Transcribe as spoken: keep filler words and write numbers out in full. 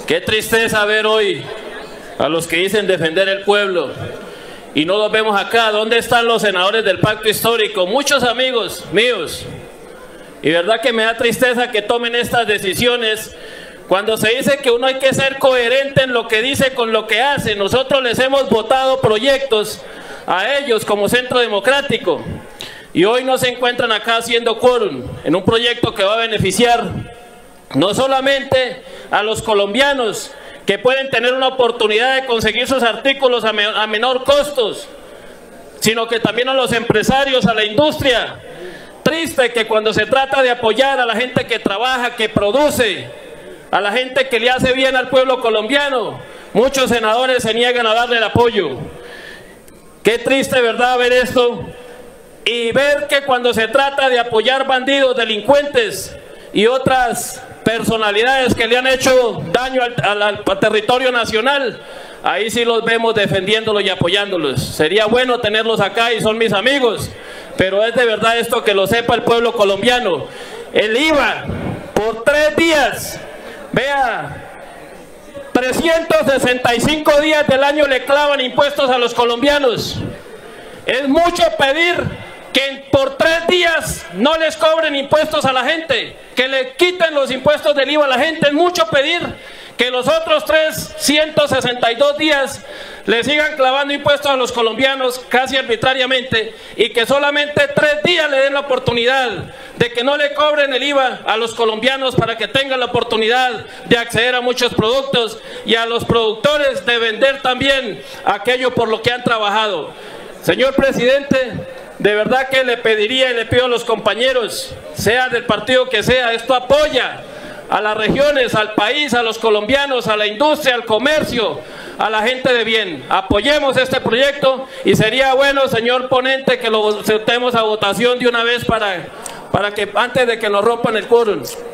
Qué tristeza ver hoy a los que dicen defender el pueblo y no los vemos acá. ¿Dónde están los senadores del pacto histórico? Muchos amigos míos. Y verdad que me da tristeza que tomen estas decisiones cuando se dice que uno hay que ser coherente en lo que dice con lo que hace. Nosotros les hemos votado proyectos a ellos como Centro Democrático y hoy no se encuentran acá haciendo quórum en un proyecto que va a beneficiar no solamente a los colombianos que pueden tener una oportunidad de conseguir sus artículos a, me a menor costos, sino que también a los empresarios, a la industria. Triste que cuando se trata de apoyar a la gente que trabaja, que produce, a la gente que le hace bien al pueblo colombiano, muchos senadores se niegan a darle el apoyo. Qué triste, ¿verdad?, ver esto y ver que cuando se trata de apoyar bandidos, delincuentes y otras personalidades que le han hecho daño al, al, al territorio nacional, ahí sí los vemos defendiéndolos y apoyándolos. Sería bueno tenerlos acá y son mis amigos, pero es de verdad esto, que lo sepa el pueblo colombiano. El I V A por tres días, vea, trescientos sesenta y cinco días del año le clavan impuestos a los colombianos. Es mucho pedir que por tres días no les cobren impuestos a la gente, que le quiten los impuestos del I V A a la gente. Es mucho pedir que los otros trescientos sesenta y dos días le sigan clavando impuestos a los colombianos casi arbitrariamente y que solamente tres días le den la oportunidad de que no le cobren el I V A a los colombianos para que tengan la oportunidad de acceder a muchos productos y a los productores de vender también aquello por lo que han trabajado. Señor presidente, de verdad que le pediría y le pido a los compañeros, sea del partido que sea, esto apoya a las regiones, al país, a los colombianos, a la industria, al comercio, a la gente de bien. Apoyemos este proyecto y sería bueno, señor ponente, que lo sometemos a votación de una vez para, para que antes de que nos rompan el quórum.